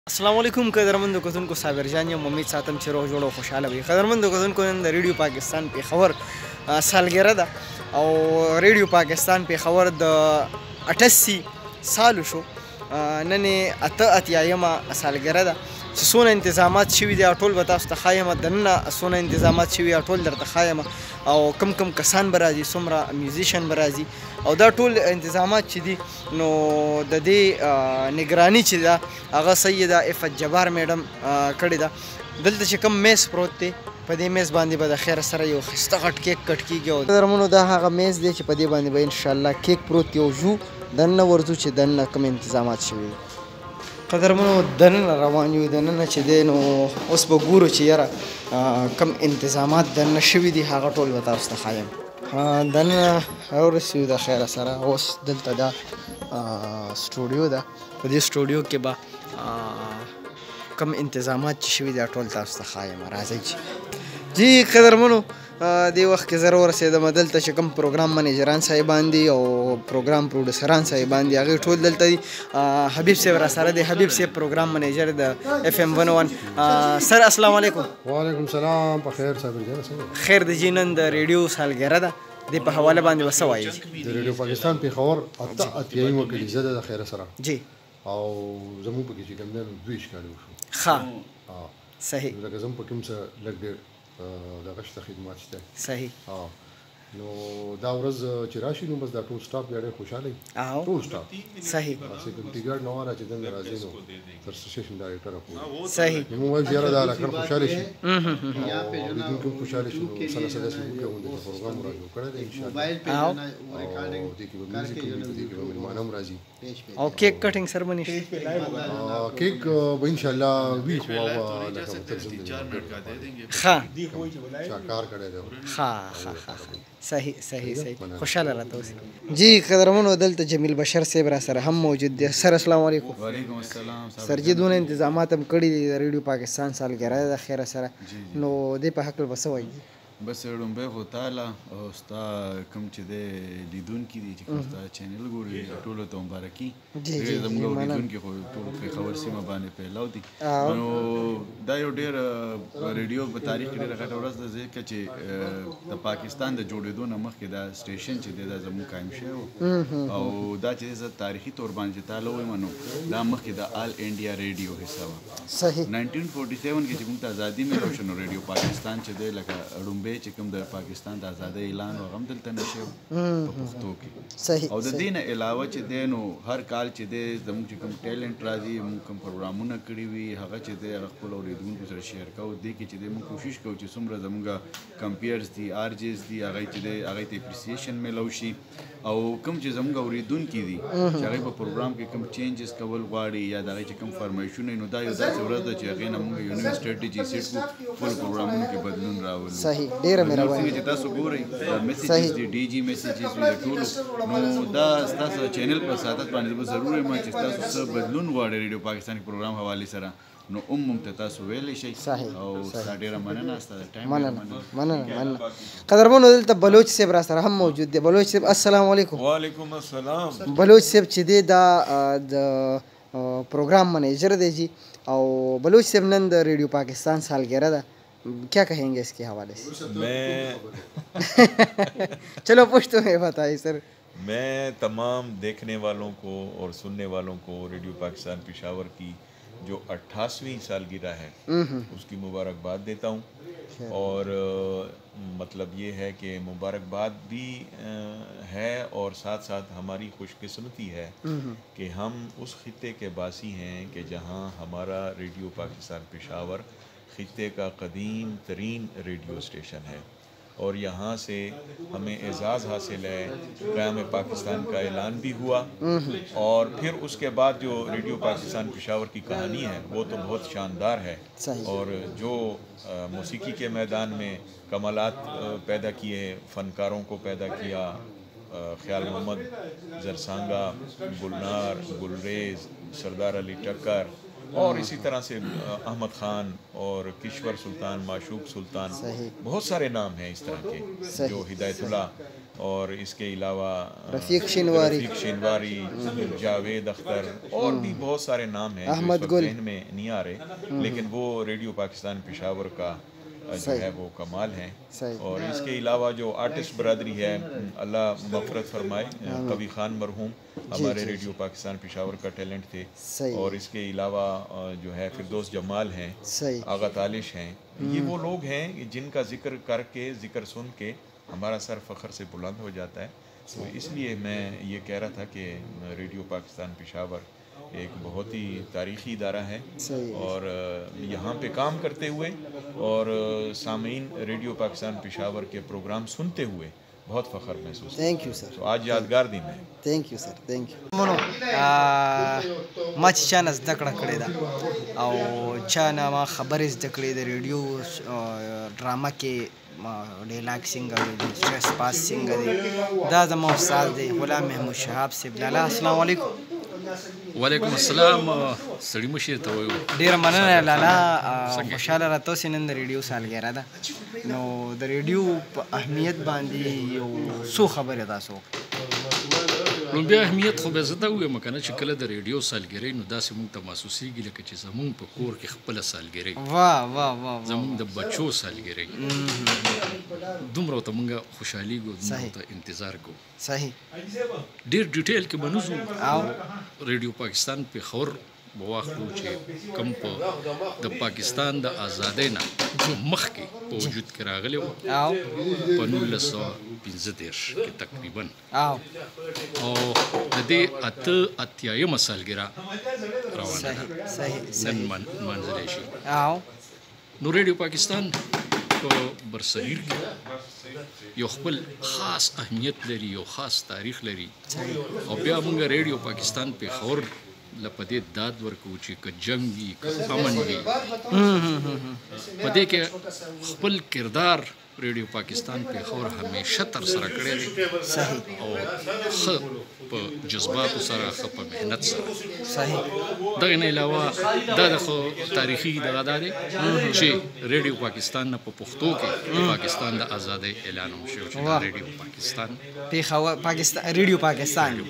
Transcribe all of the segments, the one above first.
السلام علیکم قدرمندو کتونکو صابر جان یم امید ساتم چې روغ جوړ او خوشحاله وي. قدرمندو کتونکو نن د ریډیو پاکستان پیښور سالګره ده او ریډیو پاکستان پیښور د 88 سالو شو. نن یې اته اتیایمه سالګره ده چې څونه انتظامات شوي دي ټول به تاسو ته ښایمه. دننه څونه انتظامات شوي ټول درته ښایمه او کم کسان به راځي، څومره میوزیشن به راځي او دا ټول انتظامات چې دي نو د دې نگراني چې ده هغه سیده عفت جبار میډم کړې ده. دلته چې کوم میز پروت دی په دې میز باندې به د خیر سره یو ښایسته غټ کیک کټ کېږي او درمنو دا هغه میز دی چې په دې باندې به انشاءالله کیک پروت یو ژو دننه ورځو چې دننه کوم انتظامات شوي دي. قدرمنو دننه روان یو، دننه چې دی نو اوس به ګورو چې یاره کوم انتظامات دننه شوي دي هغه ټول به تاسو ته ښایم. دننه راورسېدو د خیره سره. اوس دلته دا سټوډیو ده، په دې سټوډیو کې به کوم انتظامات چې شوي دي ټول تاسو ته ښایم. راځئ جی قدرمنو دې وخت کې زه راورسېدم دلته چې کوم پروګرام منیجران صاحبان دي او پروګرام پروډوسران صاحبان دي هغوی ټول دلته دي. حبیب صاحب را سره دی، حبیب صاحب پروګرام منیجر د FM 101. سر السلام علیکم. وعلیکم السلام. په خیر صابر جان څنګه خیر د جی نن د ریډیو سالګره ده دې په حواله باندې به څه وایي؟ د ریډیو پاکستان پیښور اته اتیایمه کلیزه ده د خیره سره جی او زموږ پکې چې کوم دی 2 کال وشو. ښه صحیح. لکه زموږ په کوم څه لږ ډېر دغه شته خدمات شته. صحیح. نو دا ورځ چې راشي نو بس دا ټول سټاف بیا ډېر خوشحاله وي. ټول سټاف صحیح. سیکورټي ګارډ نو والا چې دننه راځي نو تر سټیشن ډایرکټر پورې صحیح. نو موږ وایو یاره دا لکه خوشحاله شي او لیدونکي خوشحاله شي. نو سره سره چې موږ د پروګرام را جوړ کړی دی انشاءالله او دې کې به میوزیک وي، دې کې به مېلمانه هم راځي او کیک کټینګ سرمنی شي. کیک به انشاءالله وي خو لکه ښه چا کار کړی دی. ښه صحیح صحیح صحیح. خوشحاله راته اوسئ. جی قدرمنو دلته جمیل بشر صاحب را سره هم موجود دی. سر السلام علیکم. وعلیکم السلام. سر جی دونه انتظامات هم کړي دي د ریډیو پاکستان سالګره ده د خیره سره نو دې په حق به څه وایي؟ بس لومبۍ خو تاله او ستا کوم چې دی لیدونکي دي چې کوم ستا چینل ګوري ټولو ته مبارکي. زموږ لیدونکي خو ټول پېښور سیمه باندې پیلاو دي. نو دا یو ډېر ریډیو په تاریخ کې ډېره غټه ورځ ده ځکه چې د پاکستان د جوړېدو نه مخکې دا سټیشن چې دی دا زموږ قایم شوی و او دا چې زه تاریخي طور باندې چې تاله وایم نو دا مخکې د آل انډیا ریډیو حصه وه. صحیح. 1947 کې چې موږ ته ازادي میلاو شوه نو ریډیو پاکستان چې دی لکه ړومبی چې کوم د پاکستان د ازادۍ اعلان و هغه هم دلته نه شوی په پښتو کې. صحیح. او د دې نه علاوه چې دی نو هر کال چې دی زموږ چې کوم ټیلنټ راځي موږ کوم پروګرامونه کړي وي هغه چې دی هغه خپلو اورېدونکو سره شیر کوو. دې کې چې دی موږ کوشش کوو چې څومره زموږ کمپیرز دي آرجز دي هغه چې دی هغې ته اپریسیشن میلاو شي او کوم چې زموږ اورېدونکي دي چې هغوی په پروګرام کې کوم چینجز کول غواړي یا د هغې چې کوم فرمایشونه نو دا یو داسې ورځ ده چې هغې نه موږ یو نوې سټرټیجي سیټ کړو خپلو پروګرامونو کې بدلون راولو. صحیح. ډېره مهرباني. څنګه چې تاسو ګورئ میسیجز دي ډي جي میسیجز وي د ټولو نو دا ستاسو چینل په سعادت باندې به ضرور یم چې تاسو څه بدلون غواړئ ریډیو پاکستان کې پروګرام حوالې سره نو موږ ته تاسو ویلی شئ. او ستا ډېره مننه ستا د ټایم مننه. قدرمنو دلته بلوچ صاحب را سره هم موجود دی. بلوچ صاحب السلام علیکم. وعلیکم السلام. بلوچ صاحب چې دی دا د پروگرام منیجر دی جی او بلوچ صاحب نن د ریڈیو پاکستان سالگرہ دا کیا کہیں گے اس کے حوالے سے؟ میں چلو پشتو میں بتائیے سر. میں تمام دیکھنے والوں کو اور سننے والوں کو ریڈیو پاکستان پشاور کی جو 88ویں سالگرہ ہے اس کی مبارکباد دیتا ہوں. اور مطلب یہ ہے کہ مبارکباد بھی ہے اور ساتھ ساتھ ہماری خوش قسمتی ہے کہ ہم اس خطے کے باسی ہیں کہ جہاں ہمارا ریڈیو پاکستان پشاور خطے کا قدیم ترین ریڈیو اسٹیشن ہے اور یہاں سے ہمیں اعزاز حاصل ہے. قیام پاکستان کا اعلان بھی ہوا اور پھر اس کے بعد جو ریڈیو پاکستان پشاور کی کہانی ہے وہ تو بہت شاندار ہے. اور جو موسیقی کے میدان میں کمالات پیدا کیے، فنکاروں کو پیدا کیا، خیال محمد زرسانگا، گلنار، گلریز، سردار علی ٹکر اور اسی طرح سے احمد خان اور کشور سلطان، معشوق سلطان، بہت سارے نام ہیں اس طرح کے جو ہدایت اللہ، اور اس کے علاوہ رفیق شینواری، جاوید اختر، اور بھی بہت سارے نام ہیں جو اس وقت ذہن میں نہیں آ رہے، لیکن وہ ریڈیو پاکستان پشاور کا جو ہے وہ کمال ہیں. اور اس کے علاوہ جو آرٹسٹ برادری ہے، اللہ مغفرت فرمائے، قوی خان مرحوم ہمارے ریڈیو پاکستان پشاور کا ٹیلنٹ تھے، اور اس کے علاوہ جو ہے فردوس جمال ہیں، آغا تالش ہیں. یہ وہ لوگ ہیں جن کا ذکر کر کے، ذکر سن کے ہمارا سر فخر سے بلند ہو جاتا ہے. تو اس لیے میں یہ کہہ رہا تھا کہ ریڈیو پاکستان پشاور ایک بہت ہی تاریخی ادارہ ہے، اور یہاں پہ کام کرتے ہوئے اور سامعین ریڈیو پاکستان پشاور کے پروگرام سنتے ہوئے بہت فخر محسوس. تھینک یو سر. تو آج یادگار دن ہے. تھینک یو سر. تھینک یو. ما چې چا نه زده کړه کړې ده او چا نه ما خبرې زده کړې د ریډیو ډرامه کې ډیلاګ څنګه دی، سټریس پاس څنګه دی، دا زما استاد دی غلام محمود شهاب صاحب. لالا السلام علیکم. وعلیکم السلام. سړی مشر ته وایو. ډیره مننه لالا، خوشحاله راته اوسې نن د ریډیو سالګرا ده، نو د ریډیو په اهمیت باندې یو څو خبرې تاسو وکړئ. لومبیا اهمیت خو به زه ته ووایم که نه چې کله د ریډیو سالګرۍ نو داسې مونږ ته محسوسېږي لکه چې زمونږ په کور کې خپله سالګرۍ، زمونږ د بچو سالګرۍ، دومره ورته مونږ خوشحالېږو، دومره ورته انتظار کوو. صحیح. ډېر ډیټیل کې به نه ځو. ریډیو پاکستان پېښور به واخلو چې کوم په د پاکستان د ازادۍ نه مخکې په وجود کې راغلی و په 1945 کې تقریبا، او د دې اتیایمه سالګرا روانه ده نن منځلی شي. نو ریډیو پاکستان په برصغیر کې یو خپل خاص اهمیت لري، یو خاص تاریخ لري، او بیا مونږ ریډیو پاکستان پېښور لپاره دې داد ورکوو چې که جنګ وي که امن وي، په دې کې خپل کردار ریډیو پاکستان پېښور همیشه تر سره کړی دی، او ښه په جذباتو سره، ښه په محنت سره. دغه نه علاوه دا د خو تاریخي دغه دا دی چې ریډیو پاکستان نه په پښتو کې د پاکستان د ازادۍ اعلان هم شوی چې دا ریډیو پاکستان پېښور ریډیو پاکستان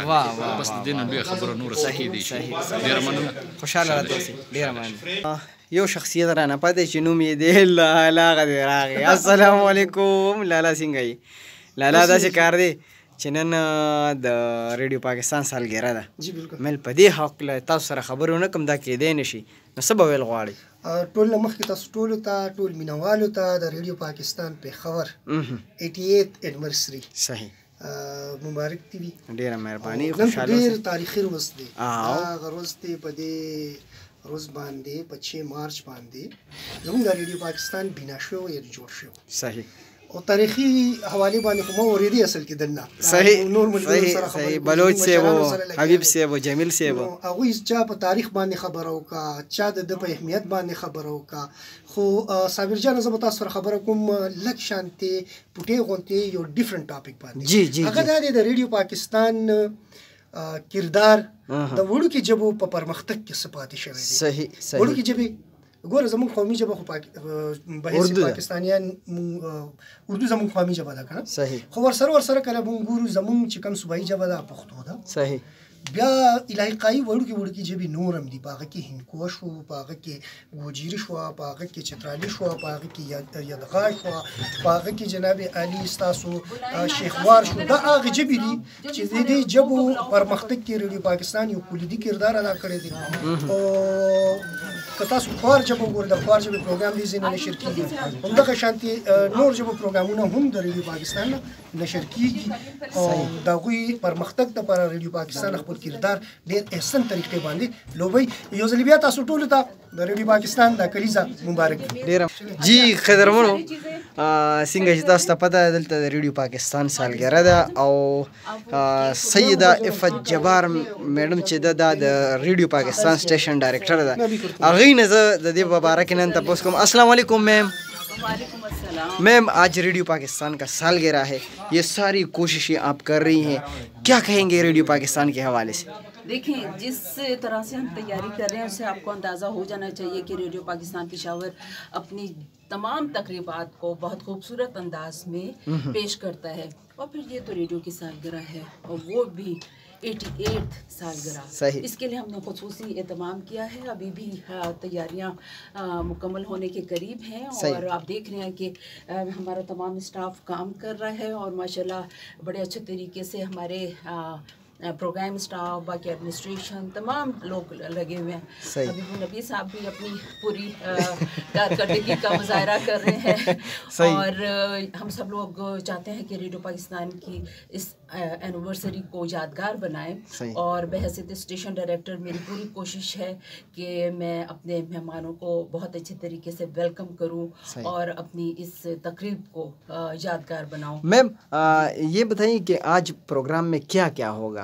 بس د دې نه لویه خبره نوره څه کېدی شي. ډېره مننه. خوشحاله راته اوسئ. ډېره مننه. یو شخصیت رانه پاتې چې نوم یې دی لالا غدې راغی. السلام علیکم. لالا څنګه یې؟ لالا داسې کار دی چې نن د ریډیو پاکستان سالګرا ده. مل په دې هکله تاسو سره خبرې ونه کړم، دا کېدی نه شي، نو څه به ویل غواړئ؟ ټول نه مخکې تاسو ټولو ته، ټول مینوالو ته د ریډیو پاکستان پېښور 88 انیورسري صحیح مبارک دی وي. ډېره مهرباني. نن ډېر تاریخي ورځ دی. هغه ورځ دی په دې ورځ باندې په 6 مارچ باندې زموږ د ریډیو پاکستان بنا شو یا جوړ شو. صحیح. او تاریخي حوالې باندې خو ما اورېدې اصل کې دلته. صحیح. صحیح. بلوچ صاحب و حبیب صاحب و جمیل صاحب، هغوی چا په تاریخ باندې خبره وکړه، چا د ده په اهمیت باندې خبره وکړه. خو صابر جان زه به تاسو سره خبره کوم لږ شانتې پوټې غوندې یو ډیفرنټ ټاپک باندې. هغه دا دی د ریډیو پاکستان کردار د وړوکې ژبو په پرمختګ کې څه پاتې شوی دی. صحیح. وړوکې ژبې ګوره زموږ قومي ژبه خو بحیث پاکستانیان اردو زموږ قومي ژبه ده که نه. صحیح. خو ورسره کله مونږ ګورو زموږ چې کوم صوبایي ژبه ده پښتو ده. صحیح. بیا علاقایي وړوکې ژبې نور هم دي، په هغه کې هندکو شو، په هغه کې ګوجري شوه، په هغه کې چترالي شوه، په هغه کې یدغا شوه، په هغه کې جناب علي ستاسو شیخوار شو. دا هغه ژبې دي چې د دې ژبو پرمختګ کې ریډیو پاکستان یو کلیدي کردار ادا کړی دی. او که تاسو خوار ژبه وګورئ، د خوار ژبې پروګرام دې ځای نه نشر کېږي، همدغه شانتې نور ژبو پروګرامونه هم د ریډیو پاکستان نه نشر کېږي. او د هغوی پرمختګ دپاره ریډیو پاکستان خپل کردار ډېر احسن طریقې باندې لوبوي. یو ځل بیا تاسو ټولو ته د ریډیو پاکستان د کلیزه مبارک. ډېره جی قدرمنو، څنګه چې تاسو ته پته ده دلته د ریډیو پاکستان سالګرا ده، او سیده عفت جبار میډم چې ده دا د ریډیو پاکستان سټیشن ډایرکټر ده. هغې نه زه د دې په باره کې نن تپوس کوم. السلام علیکم میم. میم آج ریڈیو پاکستان کا سالگرہ ہے، یہ ساری کوششیں آپ کر رہی ہیں، کیا کہیں گے ریڈیو پاکستان کے حوالے سے؟ देखें, जिस तरह से हम तैयारी कर रहे हैं उससे आपको अंदाज़ा हो जाना चाहिए कि रेडियो पाकिस्तान पेशावर अपनी तमाम तकरीबात को बहुत खूबसूरत अंदाज में पेश करता है। और फिर ये तो रेडियो की सालगिरह है और वो भी 88 सालगिरह, इसके लिए हमने खुसूसी एहतमाम किया है। अभी भी तैयारियां मुकम्मल होने के करीब हैं और आप देख रहे हैं कि हमारा तमाम स्टाफ काम कर रहा है और माशाल्लाह बड़े अच्छे तरीके से हमारे प्रोग्राम स्टाफ, बाकी एडमिनिस्ट्रेशन, तमाम लोग लगे हुए हैं। अभी नबी साहब भी अपनी पूरी कारकर्दगी का मुजाहरा कर रहे हैं और हम सब लोग चाहते हैं कि रेडियो पाकिस्तान की इस एनिवर्सरी को यादगार बनाएं और बहैसियत स्टेशन डायरेक्टर मेरी पूरी कोशिश है कि मैं अपने मेहमानों को बहुत अच्छे तरीके से वेलकम करूं और अपनी इस तकरीब को यादगार बनाऊं। मैम ये बताइए कि आज प्रोग्राम में क्या क्या होगा?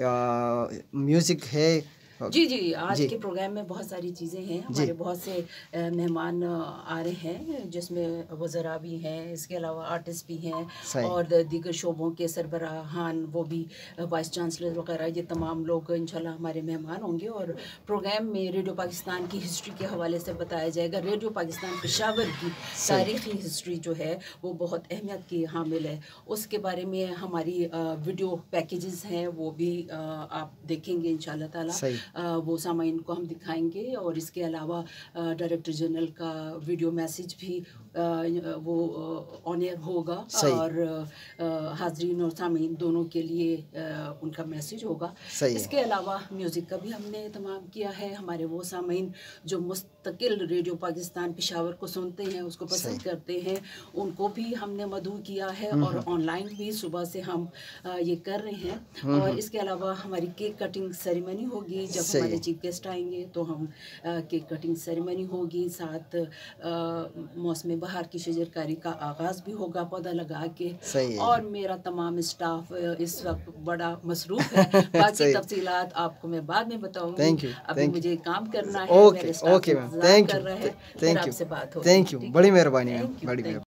म्यूज़िक है? जी जी, आज के प्रोग्राम में बहुत सारी चीज़ें हैं। हमारे बहुत से मेहमान आ रहे हैं जिसमें वज़रा भी हैं, इसके अलावा आर्टिस्ट भी हैं और दीगर शोबों के सरबराहान, वो भी वाइस चांसलर वगैरह, ये तमाम लोग इंशाल्लाह हमारे मेहमान होंगे। और प्रोग्राम में रेडियो पाकिस्तान की हिस्ट्री के हवाले से बताया जाएगा। रेडियो पाकिस्तान पेशावर की तारीख़ी हिस्ट्री जो है वो बहुत अहमियत की हामिल है। उसके बारे में हमारी वीडियो पैकेजेस हैं, वो भी आप देखेंगे इंशाल्लाह ताला। वो सामाइन को हम दिखाएंगे और इसके अलावा डायरेक्टर जनरल का वीडियो मैसेज भी वो ऑन एयर होगा और हाजरीन और सामीन दोनों के लिए उनका मैसेज होगा। इसके अलावा म्यूज़िक का भी हमने एहतमाम किया है। हमारे वो सामीन जो मुस्तकिल रेडियो पाकिस्तान पेशावर को सुनते हैं, उसको पसंद करते हैं, उनको भी हमने मदऊ किया है और ऑनलाइन भी सुबह से हम ये कर रहे हैं। और इसके अलावा हमारी केक कटिंग सेरेमनी होगी। जब हमारे चीफ गेस्ट आएंगे तो हम केक कटिंग सेरेमनी होगी, साथ मौसम बहार की शजरकारी का आगाज़ भी होगा पौधा लगा के। और मेरा तमाम स्टाफ इस वक्त बड़ा मसरूफ़ है। बाकी तफसीलात आपको मैं बाद में बताऊंगी। अभी मुझे काम करना है। ओके मैम, थैंक यू, आपसे बात हो। थैंक यू, बड़ी मेहरबानी मैम, बड़ी मेहरबानी।